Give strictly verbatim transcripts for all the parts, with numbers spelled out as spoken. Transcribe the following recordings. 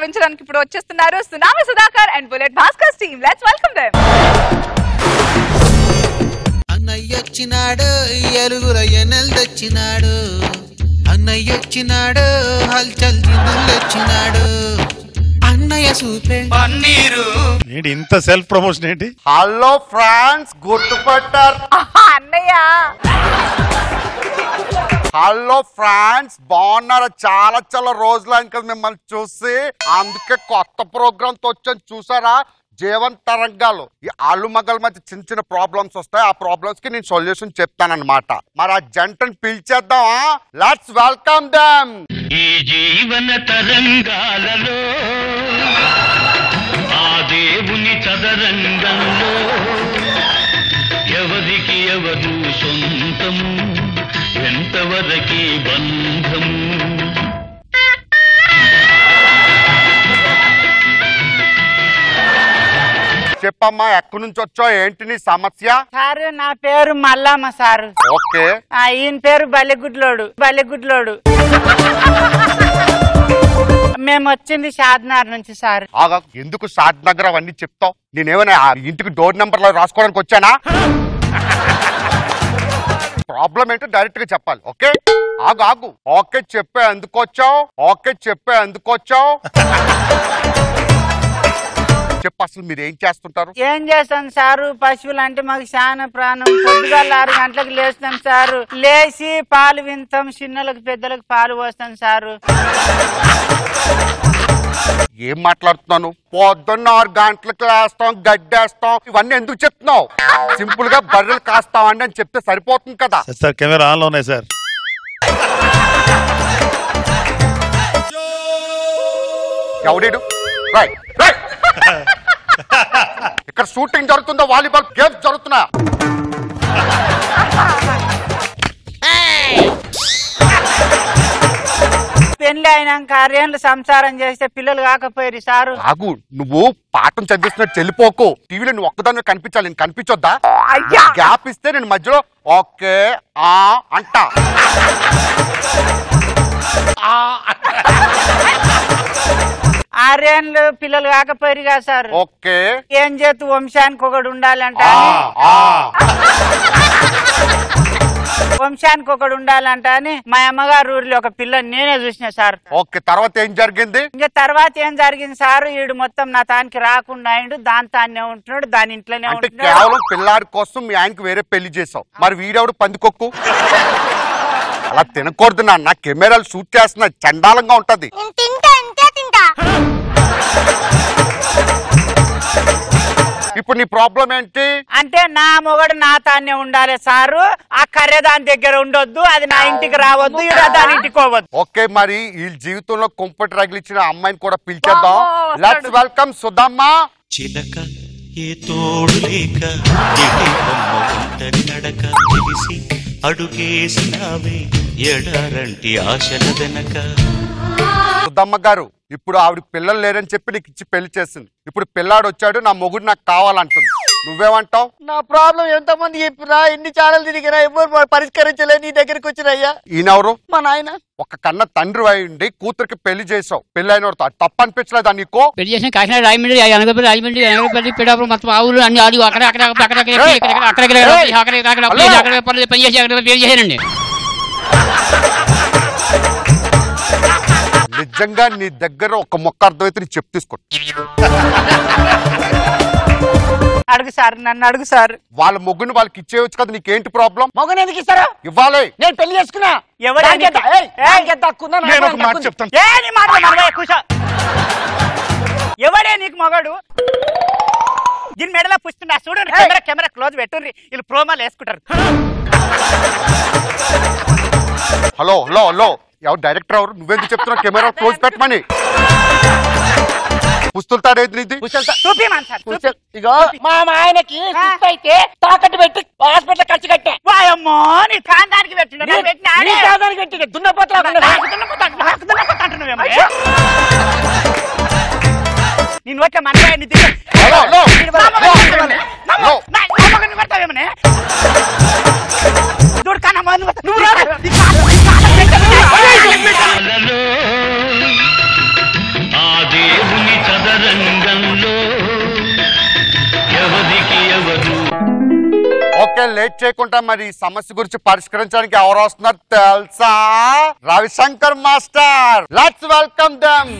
ప్రస్తావించడానికి ఇప్పుడు వచ్చేస్తున్నారు tsunami Sudhakar and bullet Bhaskar team. Let's welcome them. అన్నయ్య వచ్చినాడు ఎలుగుల ఎనెల్ తెచ్చినాడు, అన్నయ్య వచ్చినాడు హల్చల్ జిందులు వచ్చినాడు, అన్నయ్య సూపే పన్నీరు. ఏంటి ఇంత సెల్ఫ్ ప్రమోషన్ ఏంటి? హలో ఫ్రాన్స్, గుర్తుపట్టారు అన్నయ్య? హలో ఫ్రాన్స్, బాగున్నారా? చాలా చాలా రోజులు అయింది కదా మిమ్మల్ని చూసి, అందుకే కొత్త ప్రోగ్రామ్ తో వచ్చాను. చూసారా జీవన్ తరంగాలు, ఈ ఆలు మగల మధ్య చిన్న చిన్న ప్రాబ్లమ్స్ వస్తాయి, ఆ ప్రాబ్లమ్స్ కి నేను సొల్యూషన్ చెప్తానన్నమాట. మరి ఆ జంటను పిలిచేద్దామా? Let's welcome them. ఈ జీవన తరంగాలలో ఆ దేవుని చదరంగంలో ఎవరికి ఎవరు సొంతము, ఎంతవరకి బంధము. చెప్పమ్మా, ఎక్కడి నుంచి వచ్చావు, ఏంటి నీ సమస్య? సారు నా పేరు మల్లమ్మ సారు. ఓకే. ఈయన పేరు బల్లెగుడ్లోడు. బల్లెగుడ్లోడు మేము వచ్చింది షాద్నగర్ నుంచి సార్. ఆగా, ఎందుకు షాద్నగర్ అవన్నీ చెప్తావు? నేనేమైనా ఇంటికి డోర్ నెంబర్ లో రాసుకోవడానికి వచ్చానా? ప్రాబ్లం ఏంటో డైరెక్ట్ గా చెప్పాలి. ఓకే ఆగు ఆగు. ఓకే చెప్పే ఎందుకు వచ్చావు? ఓకే చెప్పే ఎందుకు వచ్చావు? చెప్పు, అసలు మీరు ఏం చేస్తుంటారు? ఏం చేస్తాం సారు, పశువులు అంటే మాకు చాలా ప్రాణం. పొద్దుగాల ఆరు గంటలకు లేస్తాం సారు, లేచి పాలు వింటాం, చిన్నలకు పెద్దలకు పాలు పోస్తాం సారు. ఏం మాట్లాడుతున్నాను? పొద్దున్న ఆరు గంటలకు వేస్తాం, గడ్డేస్తాం, ఇవన్నీ ఎందుకు చెప్తున్నావు? సింపుల్ గా బర్రెలు కాస్తామండి అని చెప్తే సరిపోతుంది కదా. సార్ కెమెరా ఆన్ లో ఉన్నాయి సార్. ఎవడీడు? Right right. ఇక్కడ షూటింగ్ జరుగుతుందో, వాలీబాల్ గేమ్స్ జరుగుతున్నా? పెళ్లి అయినాక ఆరేళ్ళు సంసారం చేస్తే పిల్లలు కాకపోయారు సారు. ఆగు, నువ్వు పాఠం చదివిస్తున్నట్టు చెల్లిపోకు. టీవీలో నువ్వు ఒక్కదాన్ని కనిపించాలి, నేను కనిపించొద్దా? గ్యాప్ ఇస్తే నేను మధ్యలో ఓకే ఆ అంట. ఆరేళ్ళు పిల్లలు కాకపోయారు కదా సార్. ఓకే. ఏం చేతు వంశానికి ఒకడు ఉండాలంట, వంశానికి ఒకడు ఉండాలంట అని మా అమ్మగారు ఊరిలో ఒక పిల్లని నేనే చూసిన సార్. ఓకే, తర్వాత ఏం జరిగింది? ఇంకా తర్వాత ఏం జరిగింది సార్, ఈడు మొత్తం నా తానికి రాకుండా అయిండు, దాని తానే ఉంటున్నాడు, దాని ఇంట్లోనే ఉంటున్నాడు. కేవలం పిల్లాడి కోసం మీ ఆయనకి వేరే పెళ్లి చేసావు. మరి వీడెవడు పందికొక్కు? అలా తినకూడదు నాన్న, కెమెరాలు షూట్ చేస్తున్నా, చండాలంగా ఉంటది. ఇప్పుడు నీ ప్రాబ్లం ఏంటి? అంటే నా మొగడు నా తానే ఉండాలి సారు, ఆ కర్రె దాని దగ్గర ఉండొద్దు, అది నా ఇంటికి రావద్దు, ఈడ దాని ఇంటికి పోవద్దు. ఓకే, మరి ఈ జీవితంలో కుంపటి రగిలిచ్చిన అమ్మాయిని కూడా పిలిచేద్దాం. Let's welcome Sudhamma. చిలక ఏ తోడు లేక నడక తెలిసి అడుగేసినావే ఎడారంటి ఆశల వెనక. సుధమ్మ గారు, ఇప్పుడు ఆవిడ పిల్లలు లేరని చెప్పి నీకు ఇచ్చి పెళ్లి చేసింది. ఇప్పుడు పిల్లాడు వచ్చాడు, నా మొగుడు నాకు కావాలంటుంది. నువ్వేమంటావు? నా ప్రాబ్లం ఎంత మంది చెప్పినా, ఎన్ని ఛానల్ తిరిగినా ఎవరు పరిష్కరించలే, నీ దగ్గరికి వచ్చినయ్యా. ఈయనెవరు? మా నాయన. ఒక కన్న తండ్రి అయ్యండి కూతురికి పెళ్లి చేసావు, పెళ్లి అయిన తప్పు అనిపించలేదా నీకు? పెళ్లి చేసిన కాకినాడ, రాయమండ్రి, అనగపల్లి, రాజమండ్రి, అనగపల్లి, పిడాపురం, మొత్తం ఆవులు అన్ని ఆడు అక్కడ అక్కడ అక్కడ పని చేసి అక్కడ పెళ్లి చేశానండి. నిజంగా నీ దగ్గర ఒక మొక్క అర్థమైతే నీ చెప్పు తీసుకో. అడుగు సార్, నన్ను అడుగు సార్. వాళ్ళ మొగ్గుని వాళ్ళకి ఇచ్చేయచ్చు కదా, నీకేంటి ప్రాబ్లం? మొగ్గుని ఎందుకు ఇస్తారా? ఇవ్వాలి. నేను పెళ్లి చేసుకున్నా. ఎవడే నీకు మొగడు? దీని మెడలో పుస్తున్నా చూడండి, కెమెరా కెమెరా క్లోజ్ పెట్టుండ్రి, వీళ్ళు ప్రోమాలు వేసుకుంటారు. హలో హలో హలో, ఎవరు డైరెక్టర్ ఎవరు? నువ్వెందుకు చెప్తున్నావు కెమెరా క్లోజ్ పెట్టమని? పుస్తులుతాడేది నీది? ఇగో మా ఆయనకి అయితే తాకట్టు పెట్టి హాస్పిటల్ ఖర్చు కట్టా. వాయమ్మో, నీ కాందానికి పెట్టిన పెట్టిన దున్నపోతు నేను వచ్చే మనవాడిని పడతావేమనే చూడు కన్నా నువ్వు ఆ దేవుని ఓకే, లేట్ చేయకుండా మరి ఈ సమస్య గురించి పరిష్కరించడానికి ఎవరు వస్తున్నారు తెలుసా? Ravishankar master. Let's welcome them.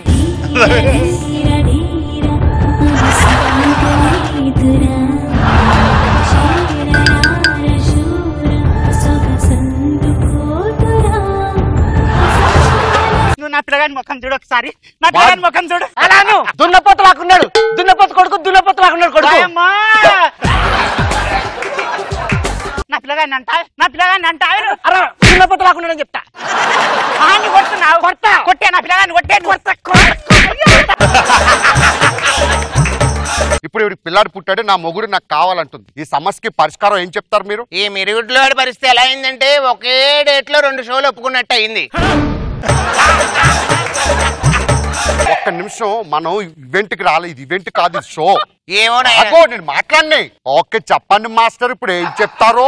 నువ్వు నా పిల్లగాని ముఖం చూడు ఒకసారి, నా పిల్లగాని ముఖం చూడు. అలాను దున్నపోతు లాక్కున్నాడు, దున్నపోతు కొడుకు దున్నపోతు లాక్కున్నాడు కొడుకు. అమ్మా! నా పిల్లగాని అంటా నా పిల్లగాని అంటా అరే దున్నపోతు లాక్కున్నాడు అని చెప్తా. ఆన్ని కొడుతున్నావు, కొడతా కొట్టే నా పిల్లగాని కొట్టే కొడతా. ఇప్పుడు ఇవి పిల్లాడు పుట్టాడు, నా మొగుడు నాకు కావాలంటుంది. ఈ సమస్యకి పరిష్కారం ఏం చెప్తారు మీరు? ఈ మిరుగుడ్లో పరిస్థితి ఎలా అయిందంటే ఒకే డేట్ లో రెండు షోలు ఒప్పుకున్నట్టు అయింది. ఒక్క నిమిషం, మనం ఈవెంట్ కి రాలేదు, ఇది ఈవెంట్ కాదు, ఇది షో. ఏమో నేను మాట్లాడినాయి. ఓకే చెప్పండి మాస్టర్, ఇప్పుడు ఏం చెప్తారు?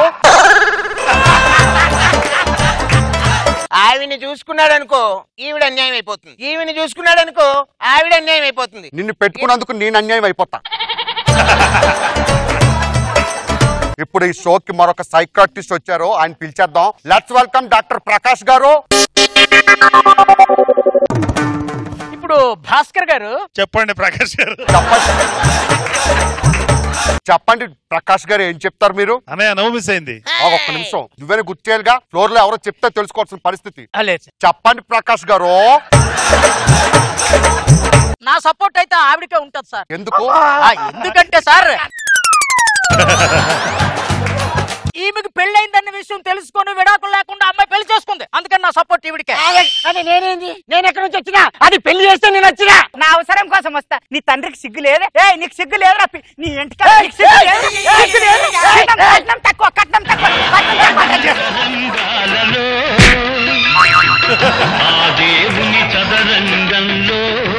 ఆవిని చూసుకున్నాడు అనుకో ఈవిడ అన్యాయం అయిపోతుంది, ఈవిని చూసుకున్నాడు అనుకో ఆవిడ అన్యాయం అయిపోతుంది. నిన్ను పెట్టుకున్నందుకు నేను అన్యాయం అయిపోతా. ఇప్పుడు ఈ షోకి మరొక సైకాట్రిస్ట్ వచ్చారు, ఆయన పిలిచేద్దాం. Let's welcome doctor Prakash garu. ఇప్పుడు భాస్కర్ గారు చెప్పండి ప్రకాష్ గారు. చెప్పండి ప్రకాష్ గారు, ఏం చెప్తారు మీరు? అన్నయ్య నవ్వు మిస్ అయింది. ఒక్క నిమిషం, నువ్వేనా గుర్తు చేయాలిగా? ఫ్లోర్ లో ఎవరో చెప్తే తెలుసుకోవాల్సిన పరిస్థితి. చెప్పండి ప్రకాష్ గారు. నా సపోర్ట్ అయితే ఆవిడకే ఉంటది సార్. ఎందుకు? ఎందుకంటే సార్ ఈమెకి పెళ్ళైందన్న విషయం తెలుసుకొని విడాకులు లేకుండా అమ్మాయి పెళ్లి చేసుకుంది, అందుకని నా సపోర్ట్ ఈవిడికే. అది నేనేంది, నేను ఎక్కడి నుంచి వచ్చినా అది పెళ్లి చేస్తే నేను వచ్చినా నా అవసరం కోసం వస్తా. నీ తండ్రికి సిగ్గు లేదే? ఏ నీకు సిగ్గు లేదురా? నీ ఇంటికి తక్కువ కట్నం తక్కువ. దేవుని చదరంగంలో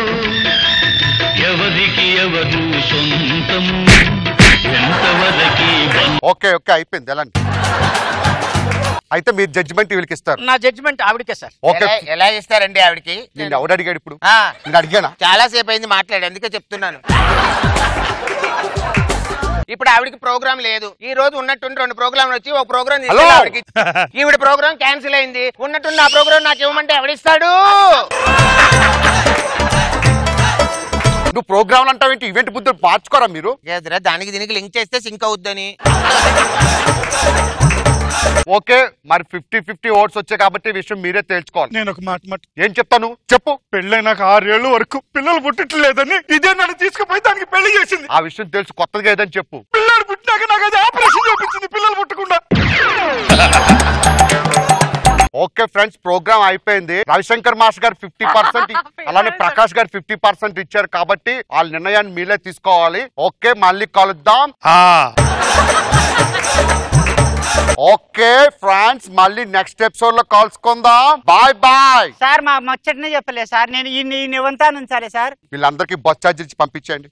ఎవరికి ఎవరు సొంతము ఎంతవరకి. ఓకే ఓకే అయిపోయింది, ఎలాంటి అయితే మీరు జడ్జిమెంట్ వీళ్ళకి ఇస్తారు. నా జడ్జిమెంట్ ఆవిడకే సార్. ఓకే, ఎలా ఇస్తారండి ఆవిడకి? నేను ఎవడు అడిగాడు ఇప్పుడు? నేను అడిగానా? చాలా సేపు అయింది మాట్లాడి, అందుకే చెప్తున్నాను. ఇప్పుడు ఆవిడకి ప్రోగ్రామ్ లేదు, ఈ రోజు ఉన్నట్టుండి రెండు ప్రోగ్రాంలు వచ్చి ఒక ప్రోగ్రామ్ ఆవిడకి, ఈవిడ ప్రోగ్రామ్ క్యాన్సిల్ అయింది. ఉన్నట్టుండి ఆ ప్రోగ్రామ్ నాకు ఇవ్వమంటే ఎవడిస్తాడు? నువ్వు ప్రోగ్రామ్ అంటావు ఏంటి? ఈవెంట్ బుద్ధులు మార్చుకోరా మీరు? దానికి దీనికి లింక్ చేస్తే సింక్ అవుద్దని. ఓకే, మరి ఫిఫ్టీ ఫిఫ్టీ ఓట్స్ వచ్చాయి కాబట్టి ఈ విషయం మీరే తేల్చుకోవాలి. నేను ఒక మాట మాట ఏం చెప్తాను చెప్పు. పెళ్ళైనాక ఆరేళ్ల వరకు పిల్లలు పుట్టట్లేదని ఇదే నన్ను తీసుకుపోయి దానికి పెళ్లి చేసింది. ఆ విషయం తెలుసు, కొత్తగా ఏదని చెప్పు. పిల్లలు పుట్టినాక నాకు అది ఆపరేషన్ చేపించింది పిల్లలు పుట్టకుండా. ఓకే ఫ్రెండ్స్, ప్రోగ్రామ్ అయిపోయింది. Ravishankar master garu fifty percent అలానే ప్రకాష్ గారు ఫిఫ్టీ పర్సెంట్ ఇచ్చారు కాబట్టి వాళ్ళ నిర్ణయాన్ని మీరే తీసుకోవాలి. ఓకే, మళ్ళీ కలుద్దాం. ఓకే ఫ్రెండ్స్, మళ్ళీ నెక్స్ట్ ఎపిసోడ్ లో కలుసుకుందాం. Bye bye. సార్ మా ముచ్చటనే చెప్పలే సార్, నేను ఈ నివంతా నుంచాలే సార్. వీళ్ళందరికీ బస్ ఛార్జ్ ఇచ్చి పంపించండి.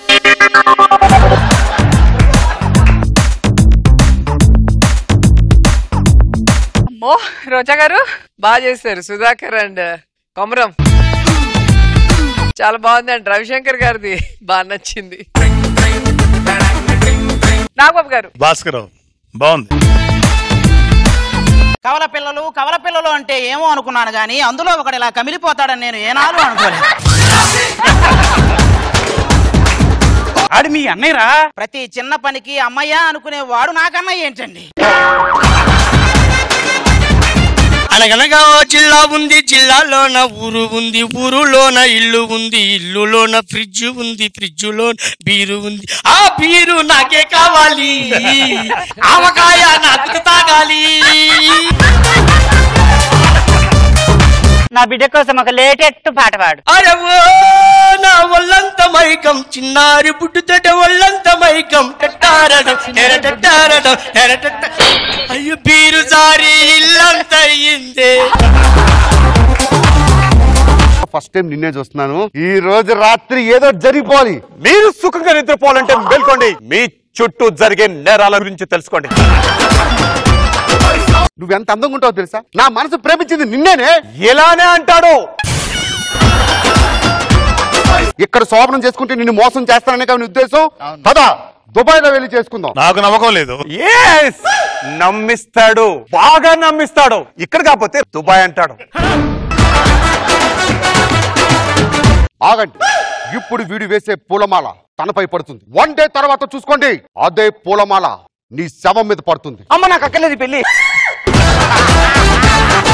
అమ్మో రోజా గారు బాగా చేశారు. సుధాకర్ అండ్ కొమరం చాలా బాగుందండి. రవిశంకర్ గారిది బాగా నచ్చింది. నాగబాబు గారు భాస్కర్ బాగుంది. కవల పిల్లలు కవల పిల్లలు అంటే ఏమో అనుకున్నాను గానీ అందులో ఒకటి ఇలా కమిలిపోతాడని నేను ఏనాడు అనుకోలేదు. ఆడు మీ అన్నయ్యరా? ప్రతి చిన్న పనికి అమ్మయ్య అనుకునేవాడు నాకన్నయ్య ఏంటండి? అనగనగా జిల్లా ఉంది, జిల్లాలోన ఊరు ఉంది, ఊరులోన ఇల్లు ఉంది, ఇల్లులోన ఫ్రిడ్జ్ ఉంది, ఫ్రిడ్జ్ లో బీరు ఉంది. ఆ బీరు నాకే కావాలి, ఆవకాయ నాకు తాగాలి. నా బిడ్డ కోసం ఒక లేటెస్ట్ పాట పాడు. అరవో నా ఒళ్ళంత మైకం, చిన్నారి పుట్టుతట ఒళ్ళంత మైకం. టట్టారడం ఎరటట్టారడం ఎరటట్ట, అయ్యో బీరు సారి ఇల్లంత అయ్యిందే. ఫస్ట్ టైం నిన్నే చూస్తున్నాను. ఈ రోజు రాత్రి ఏదో జరిగిపోవాలి. మీరు సుఖంగా నిద్రపోవాలంటే మేల్కోండి. మీ చుట్టూ జరిగే నేరాల గురించి తెలుసుకోండి. నువ్వెంత అందంగా ఉంటావో తెలుసా? నా మనసు ప్రేమించింది నిన్నేనే. ఎలానే అంటాడు? ఇక్కడ శోభనం చేసుకుంటే నిన్ను మోసం చేస్తాననే కదా నీ ఉద్దేశం కదా? దుబాయ్ లో వెళ్ళి చేసుకుందాం. నాకు నమ్మకం లేదు. నమ్మిస్తాడు, బాగా నమ్మిస్తాడు. ఇక్కడ కాకపోతే దుబాయ్ అంటాడు. ఆగండి, ఇప్పుడు వీడు వేసే పూలమాల తనపై పడుతుంది. వన్ డే తర్వాత చూసుకోండి, అదే పూలమాల నీ శవం మీద పడుతుంది. అమ్మ నాకు అక్కర్లేదు పెళ్లి.